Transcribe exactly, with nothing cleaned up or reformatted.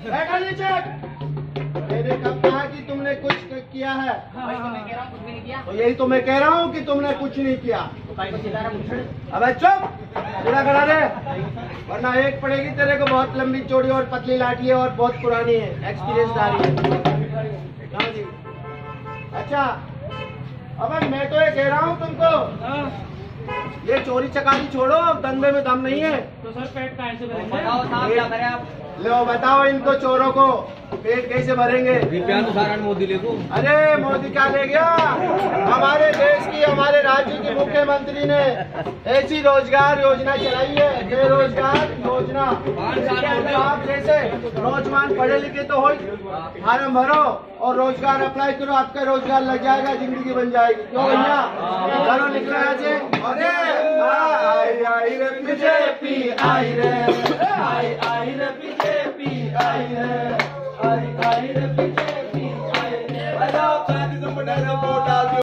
बैठा नीचे। मैंने कब कहा कि तुमने कुछ किया है? भाई तो मैं कह रहा हूँ कुछ भी नहीं किया। तो यही तो मैं कह रहा हूँ कि तुमने कुछ नहीं किया। तो भाई को चिल्ला रहा मुझे। अबे चुप, सीधा करा दे, वरना एक पड़ेगी तेरे को। बहुत लंबी चौड़ी और पतली लाठी है और बहुत पुरानी है, एक्सपीरियंस दारी है। हाँ जी। अच्छा, अबे मैं तो ये कह रहा हूँ तुमको, ये चोरी चकारी छोड़ो, अब धंधे में दम नहीं है। तो सर पेट कहाँ से भरेंगे? बताओ साहब क्या करें आप? लो बताओ इनको चोरों को पेट कैसे भरेंगे? मोदी ले को। अरे मोदी क्या ले गया? हमारे देश की, हमारे राज्य की मुख्यमंत्री ने ऐसी रोजगार योजना चलाई है, बेरोजगार योजना। आप जैसे नौजवान पढ़े लिखे तो हो, फार्म भरो और रोजगार अप्लाई करो, आपका रोजगार लग जाएगा, जिंदगी बन जाएगी। क्यों भैया? चलो निकलो यहाँ से। अरे आई आई रे बीजेपी आई रे, आई आई रे बीजेपी आई रे, आई आई रे बीजेपी आई रे।